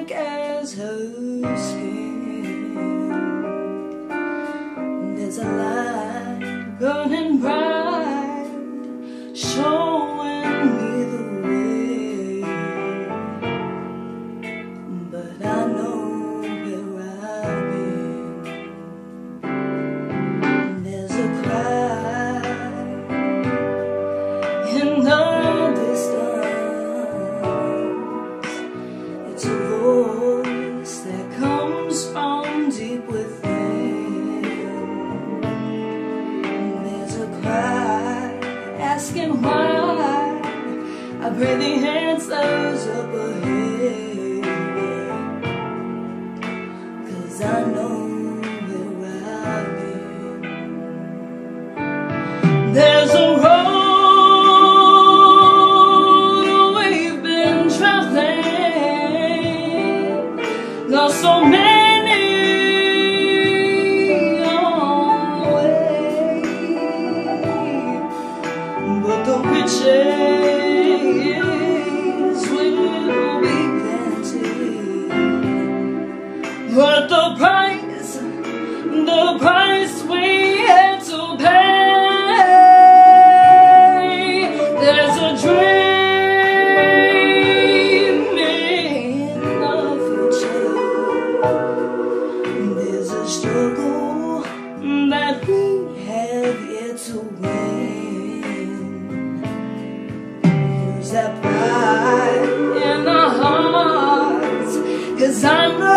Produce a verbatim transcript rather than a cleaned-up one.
thick as her skin. There's a light burning bright, showing me the way, but I know where I've been. There's a cry in the distance. It's a voice that comes from deep within. There's a cry asking why. I pray the answers up ahead, 'cause I know where I've been. There's a road we've been traveling, lost so many on the way, but the riches will be plenty. But the price, the price we had to pay. There's a dream in the future. There's a struggle that we have yet to win. Use that pride in our hearts, 'cause I know